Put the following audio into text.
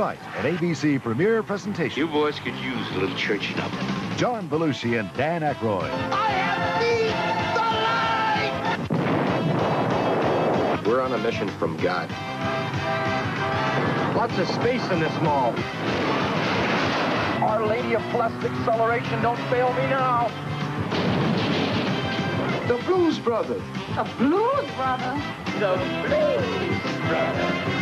Tonight, an ABC premiere presentation. You boys could use a little churching up. John Belushi and Dan Aykroyd. I have seen the light! We're on a mission from God. Lots of space in this mall. Our Lady of Blessed Acceleration, don't fail me now. The Blues Brothers. A blues brother? The Blues Brothers.